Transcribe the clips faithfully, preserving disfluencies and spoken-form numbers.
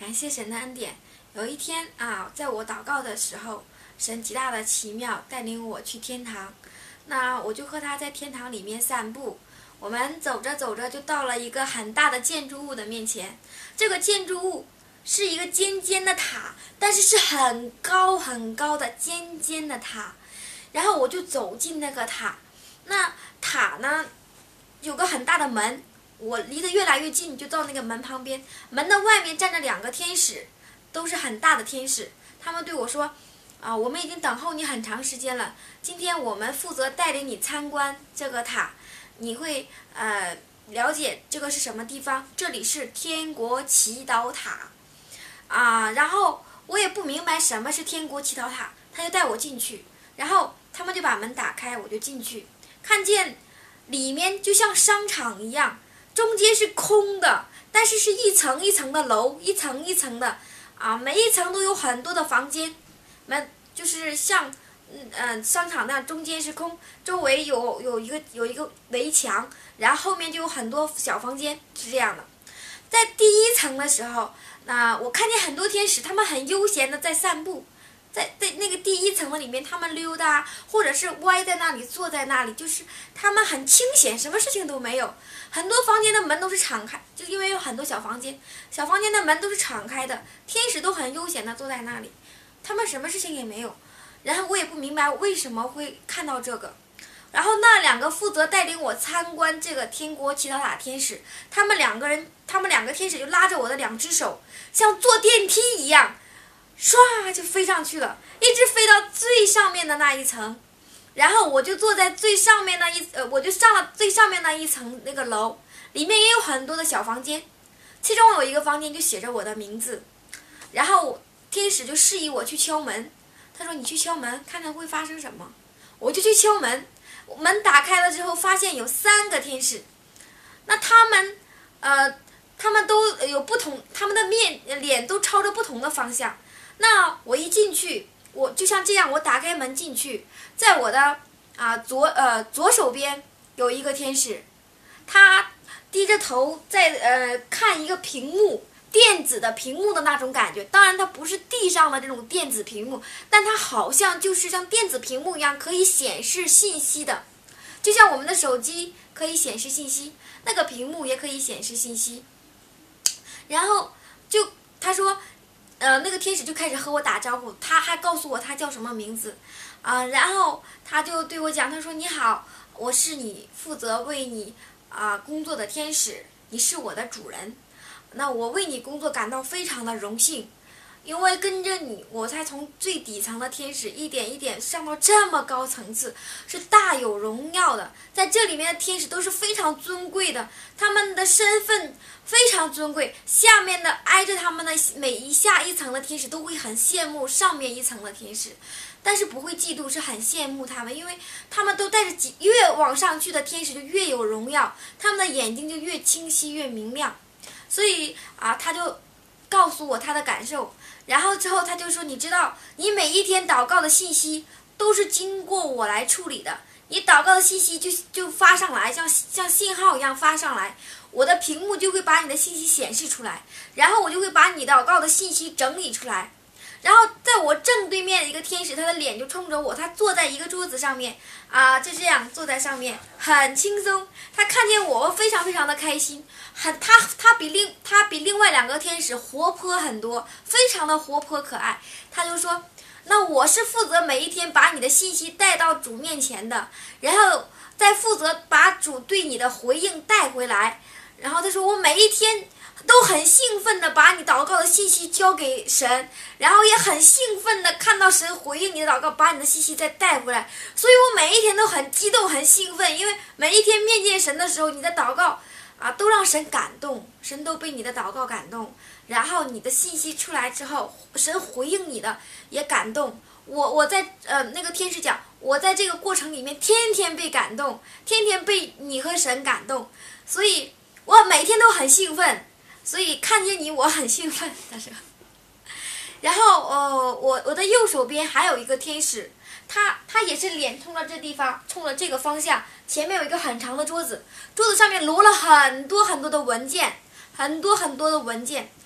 感谢神的恩典。有一天啊，在我祷告的时候，神极大的奇妙带领我去天堂。那我就和他在天堂里面散步。我们走着走着就到了一个很大的建筑物的面前。这个建筑物是一个尖尖的塔，但是是很高很高的尖尖的塔。然后我就走进那个塔，那塔呢有个很大的门，我离得越来越近，就到那个门旁边。门的外面站着两个天使，都是很大的天使。他们对我说啊，我们已经等候你很长时间了，今天我们负责带领你参观这个塔，你会呃了解这个是什么地方，这里是天国祈祷塔啊。然后我也不明白什么是天国祈祷塔，他就带我进去，然后他们就把门打开，我就进去，看见里面就像商场一样，中间是空的，但是是一层一层的楼，一层一层的啊，每一层都有很多的房间，门就是像嗯、呃、商场那样，中间是空，周围有有一个有一个围墙，然后后面就有很多小房间，是这样的。在第一层的时候，那、呃、我看见很多天使，他们很悠闲的在散步。在在那个第一层的里面，他们溜达，或者是歪在那里，坐在那里，就是他们很清闲，什么事情都没有。很多房间的门都是敞开，就因为有很多小房间，小房间的门都是敞开的，天使都很悠闲的坐在那里，他们什么事情也没有。然后我也不明白为什么会看到这个。然后那两个负责带领我参观这个天国祈祷塔天使，他们两个人，他们两个天使就拉着我的两只手，像坐电梯一样。唰就飞上去了，一直飞到最上面的那一层，然后我就坐在最上面那一呃，我就上了最上面那一层那个楼，里面也有很多的小房间，其中有一个房间就写着我的名字，然后天使就示意我去敲门，他说你去敲门看看会发生什么，我就去敲门，门打开了之后发现有三个天使，那他们呃他们都有不同，他们的面脸都朝着不同的方向。那我一进去，我就像这样，我打开门进去，在我的啊左呃左手边有一个天使，他低着头在呃看一个屏幕，电子的屏幕的那种感觉。当然它不是地上的这种电子屏幕，但它好像就是像电子屏幕一样可以显示信息的，就像我们的手机可以显示信息，那个屏幕也可以显示信息。然后就他说。呃，那个天使就开始和我打招呼，他还告诉我他叫什么名字，啊、呃，然后他就对我讲，他说：“你好，我是你负责为你啊、呃、工作的天使，你是我的主人，那我为你工作感到非常的荣幸，因为跟着你，我才从最底层的天使一点一点上到这么高层次，是大有荣耀的。在这里面的天使都是非常尊贵的，他们的身份非常尊贵，下面的挨着他们的每一下一层的天使都会很羡慕上面一层的天使，但是不会嫉妒，是很羡慕他们，因为他们都带着几越往上去的天使就越有荣耀，他们的眼睛就越清晰越明亮。所以啊，他就告诉我他的感受，然后之后他就说，你知道你每一天祷告的信息都是经过我来处理的，你祷告的信息就就发上来，像像信号一样发上来，我的屏幕就会把你的信息显示出来，然后我就会把你祷告的信息整理出来。然后在我正对面的一个天使，他的脸就冲着我，他坐在一个桌子上面啊，就这样坐在上面，很轻松。他看见我非常非常的开心，很他他比另他比另外两个天使活泼很多，非常的活泼可爱。他就说，那我是负责每一天把你的信息带到主面前的，然后再负责把主对你的回应带回来。然后他说，我每一天都很兴奋的把你祷告的信息交给神，然后也很兴奋的看到神回应你的祷告，把你的信息再带回来。所以我每一天都很激动很兴奋，因为每一天面见神的时候，你的祷告啊都让神感动，神都被你的祷告感动，然后你的信息出来之后，神回应你的也感动。我我在呃那个天使讲，我在这个过程里面天天被感动，天天被你和神感动，所以我每天都很兴奋，所以看见你我很兴奋。他说，然后呃我我的右手边还有一个天使，他他也是脸冲着这地方，冲着这个方向，前面有一个很长的桌子，桌子上面摞了很多很多的文件，很多很多的文件。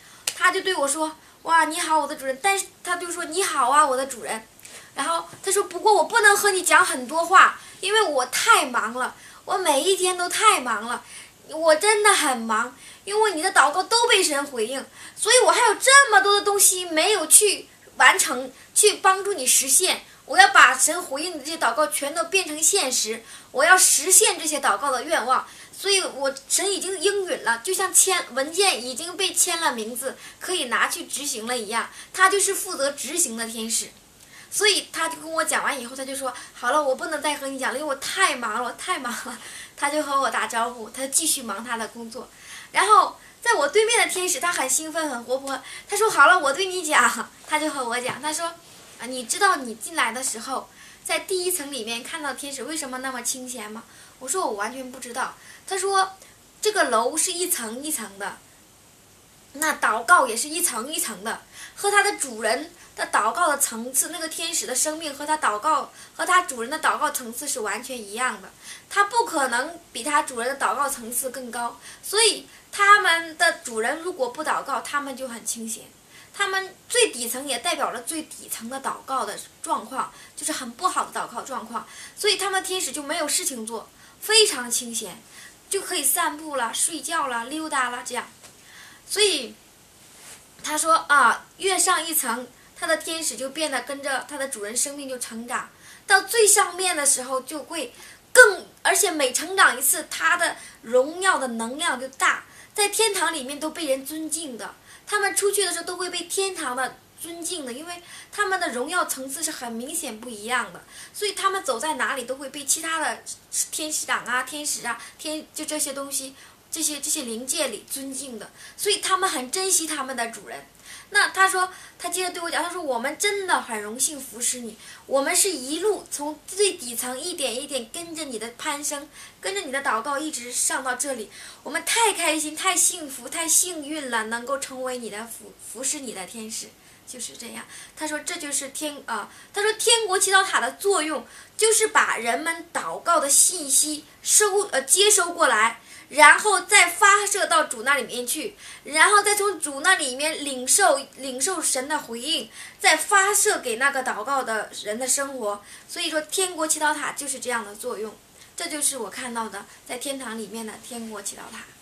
他就对我说：“哇，你好，我的主人。”但是他就说：“你好啊，我的主人。”然后他说：“不过我不能和你讲很多话，因为我太忙了，我每一天都太忙了，我真的很忙，因为你的祷告都被神回应，所以我还有这么多的东西没有去完成，去帮助你实现。我要把神回应的这些祷告全都变成现实，我要实现这些祷告的愿望。所以我神已经应允了，就像签文件已经被签了名字，可以拿去执行了一样，他就是负责执行的天使。”所以他就跟我讲完以后，他就说：“好了，我不能再和你讲了，因为我太忙了，我太忙了。”他就和我打招呼，他继续忙他的工作。然后在我对面的天使，他很兴奋，很活泼。他说：“好了，我对你讲。”他就和我讲，他说：“啊，你知道你进来的时候，在第一层里面看到天使为什么那么清闲吗？”我说：“我完全不知道。”他说：“这个楼是一层一层的，那祷告也是一层一层的，和他的主人的祷告的层次，那个天使的生命和他祷告和他主人的祷告层次是完全一样的，他不可能比他主人的祷告层次更高。所以他们的主人如果不祷告，他们就很清闲。他们最底层也代表了最底层的祷告的状况，就是很不好的祷告状况。所以他们天使就没有事情做，非常清闲，就可以散步了、睡觉了、溜达了这样。所以他说啊，越上一层，他的天使就变得跟着他的主人生命就成长，到最上面的时候就会更，而且每成长一次，他的荣耀的能量就大，在天堂里面都被人尊敬的。他们出去的时候都会被天堂的尊敬的，因为他们的荣耀层次是很明显不一样的，所以他们走在哪里都会被其他的天使长啊、天使啊、天就这些东西。这些这些灵界里尊敬的，所以他们很珍惜他们的主人。那他说，他接着对我讲，他说我们真的很荣幸服侍你，我们是一路从最底层一点一点跟着你的攀升，跟着你的祷告一直上到这里，我们太开心、太幸福、太幸运了，能够成为你的服服侍你的天使。就是这样，他说这就是天啊、呃，他说天国祈祷塔的作用就是把人们祷告的信息收呃接收过来。然后再发射到主那里面去，然后再从主那里面领受领受神的回应，再发射给那个祷告的人的生活。所以说天国祈祷塔就是这样的作用，这就是我看到的在天堂里面的天国祈祷塔。